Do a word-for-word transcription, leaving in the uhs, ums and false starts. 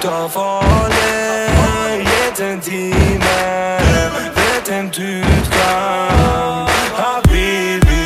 Ta farlig, gitt en time. Vet en du skal